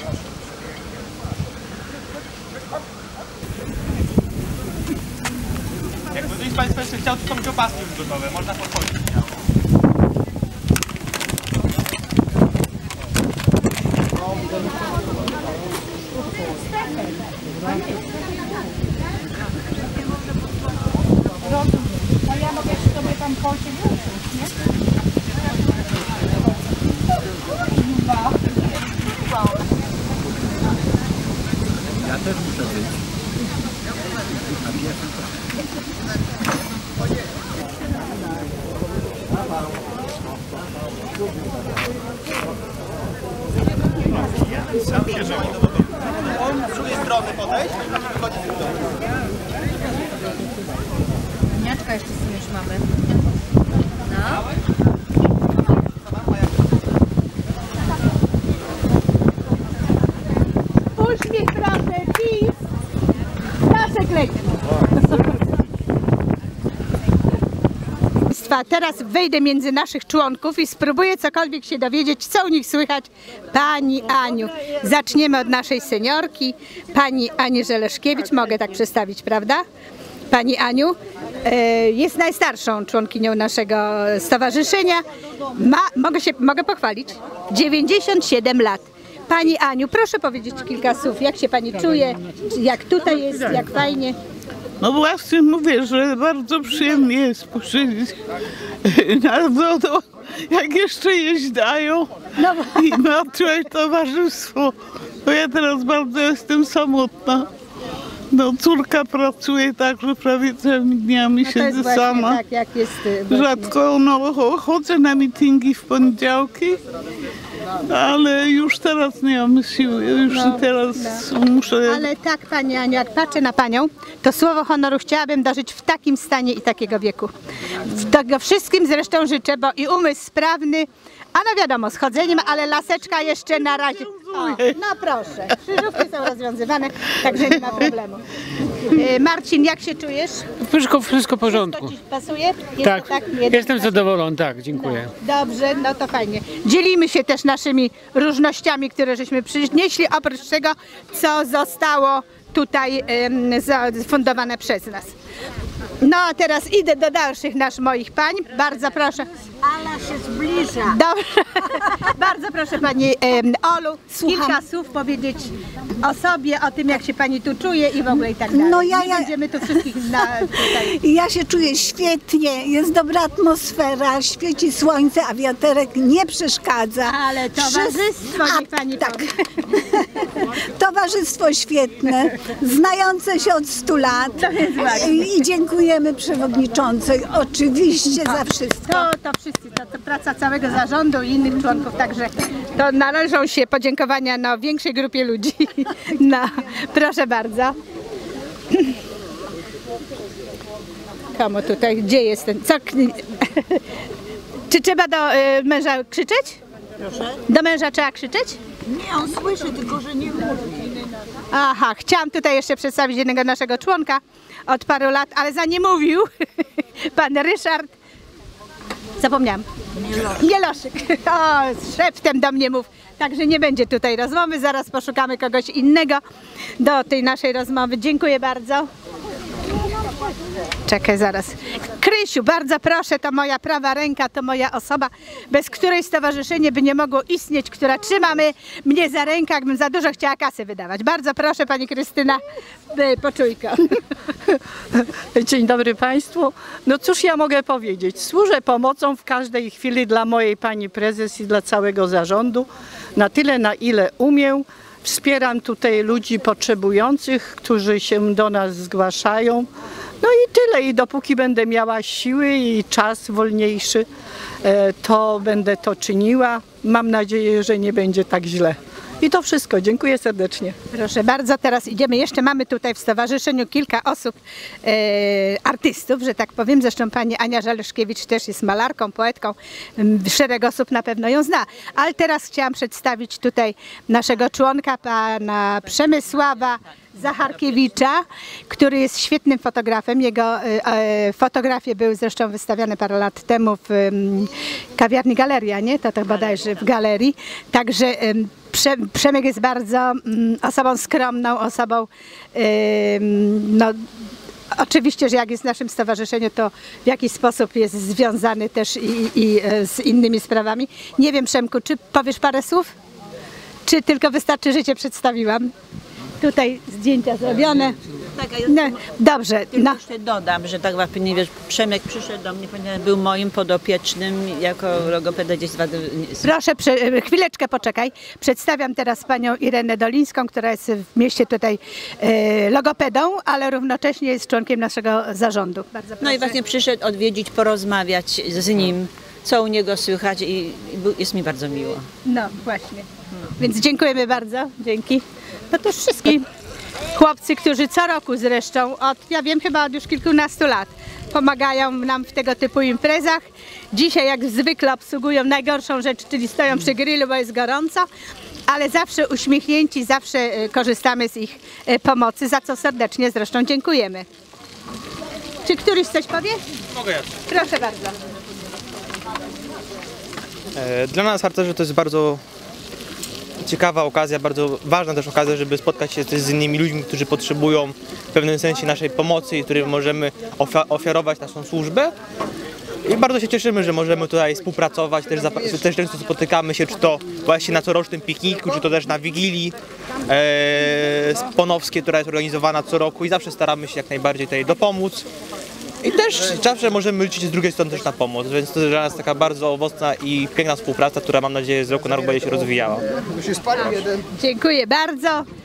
Jakby ktoś z Państwa jeszcze chciał, to są kiełbaski już gotowe, można podchodzić śmiało. A ja mogę sobie tam koło ciebie usiąść, nie? Ja też muszę być. Sam się żegna. Z drugiej strony podejść i wychodzić z domu. Niaczka jeszcze sobie już mamy. No. Uśmiech proszę, PiS! Proszę kleknąć. Teraz wejdę między naszych członków i spróbuję cokolwiek się dowiedzieć, co u nich słychać. Pani Aniu, zaczniemy od naszej seniorki, pani Ani Żeleszkiewicz, mogę tak przedstawić, prawda? Pani Aniu jest najstarszą członkinią naszego stowarzyszenia, mogę pochwalić, 97 lat. Pani Aniu, proszę powiedzieć kilka słów, jak się pani czuje, jak tutaj jest, jak fajnie. No właśnie mówię, że bardzo przyjemnie jest posiedzieć na wodą, jak jeszcze jeść dają i ma czuć towarzystwo, bo ja teraz bardzo jestem samotna. No córka pracuje tak, że prawie całymi dniami siedzę sama. Tak, jak jest rzadko chodzę na mityngi w poniedziałki, ale już teraz nie mam siły, już teraz muszę... Ale tak, Pani Aniu, jak patrzę na Panią, to słowo honoru chciałabym dożyć w takim stanie i takiego wieku. Tego wszystkim zresztą życzę, bo i umysł sprawny, a no wiadomo, z chodzeniem, ale laseczka jeszcze na razie... O, no proszę, krzyżówki są rozwiązywane, także nie ma problemu. Marcin, jak się czujesz? Wszystko w porządku. Ci pasuje? Jest Tak, to jestem zadowolony, tak, dziękuję. No, dobrze, no to fajnie. Dzielimy się też naszymi różnościami, które żeśmy przynieśli, oprócz tego, co zostało tutaj zafundowane przez nas. No a teraz idę do dalszych moich pań. Bardzo proszę. Ala się zbliża. Dobrze. Bardzo proszę Pani Olu, kilka słów powiedzieć o sobie, o tym, jak się Pani tu czuje i w ogóle i tak dalej. No będziemy tu wszystkich tutaj. Ja się czuję świetnie, jest dobra atmosfera, świeci słońce, a wiaterek nie przeszkadza. Ale towarzystwo, niech Pani tak. Towarzystwo świetne, znające się od 100 lat. I dziękujemy przewodniczącej oczywiście za wszystko. To wszyscy, to praca całego zarządu i innych członków, także to należą się podziękowania większej grupie ludzi. No, proszę bardzo. Komu tutaj, gdzie jest ten, co? Czy trzeba do męża krzyczeć? Proszę? Do męża trzeba krzyczeć? Nie, on słyszy, tylko że nie mówi. Aha, chciałam tutaj jeszcze przedstawić jednego naszego członka od paru lat, ale za nie mówił. Pan Ryszard. Zapomniałam. Mieloszyk. O, z szeptem do mnie mów. Także nie będzie tutaj rozmowy, zaraz poszukamy kogoś innego do tej naszej rozmowy. Dziękuję bardzo. Czekaj zaraz. Krysiu, bardzo proszę, to moja prawa ręka, to moja osoba, bez której stowarzyszenie by nie mogło istnieć, która trzyma mnie za rękę, jakbym za dużo chciała kasy wydawać. Bardzo proszę Pani Krystyna Poczujko. Dzień dobry Państwu. No cóż ja mogę powiedzieć? Służę pomocą w każdej chwili dla mojej Pani Prezes i dla całego zarządu, na tyle na ile umiem. Wspieram tutaj ludzi potrzebujących, którzy się do nas zgłaszają. No i tyle. I dopóki będę miała siły i czas wolniejszy, to będę to czyniła. Mam nadzieję, że nie będzie tak źle. I to wszystko. Dziękuję serdecznie. Proszę bardzo. Teraz idziemy. Jeszcze mamy tutaj w stowarzyszeniu kilka osób, artystów, że tak powiem. Zresztą Pani Ania Żeleszkiewicz też jest malarką, poetką. Szereg osób na pewno ją zna. Ale teraz chciałam przedstawić tutaj naszego członka, pana Przemysława Zacharkiewicza, który jest świetnym fotografem. Jego fotografie były zresztą wystawiane parę lat temu w kawiarni Galeria, nie? To bodajże w galerii. Także Przemek jest bardzo osobą skromną, osobą no, oczywiście, że jak jest w naszym stowarzyszeniu, to w jakiś sposób jest związany też i z innymi sprawami. Nie wiem, Przemku, czy powiesz parę słów? Czy tylko wystarczy, że cię przedstawiłam? Tutaj zdjęcia zrobione. Tak, a ja No, dobrze. No. jeszcze dodam, że tak właśnie, wiesz, Przemek przyszedł do mnie, ponieważ był moim podopiecznym jako logopeda dzieciństwa. Proszę, chwileczkę poczekaj. Przedstawiam teraz panią Irenę Dolińską, która jest w mieście tutaj logopedą, ale równocześnie jest członkiem naszego zarządu. Bardzo proszę. No i właśnie przyszedł odwiedzić, porozmawiać z nim, co u niego słychać i jest mi bardzo miło. No właśnie. Więc dziękujemy bardzo. Dzięki. No to już wszystkie chłopcy, którzy co roku zresztą, ja wiem, chyba od już kilkunastu lat, pomagają nam w tego typu imprezach. Dzisiaj jak zwykle obsługują najgorszą rzecz, czyli stoją przy grillu, bo jest gorąco, ale zawsze uśmiechnięci, zawsze korzystamy z ich pomocy, za co serdecznie zresztą dziękujemy. Czy któryś coś powie? Mogę ja. Proszę bardzo. Dla nas harcerzy to jest bardzo ciekawa okazja, bardzo ważna też okazja, żeby spotkać się też z innymi ludźmi, którzy potrzebują w pewnym sensie naszej pomocy i którym możemy ofiarować naszą służbę. I bardzo się cieszymy, że możemy tutaj współpracować, też często spotykamy się, czy to właśnie na corocznym pikniku, czy to też na Wigilii Ponowskiej, która jest organizowana co roku i zawsze staramy się jak najbardziej tutaj dopomóc. I też zawsze możemy liczyć z drugiej strony też na pomoc, więc to jest dla nas taka bardzo owocna i piękna współpraca, która mam nadzieję z roku na rok będzie się rozwijała. Dziękuję bardzo.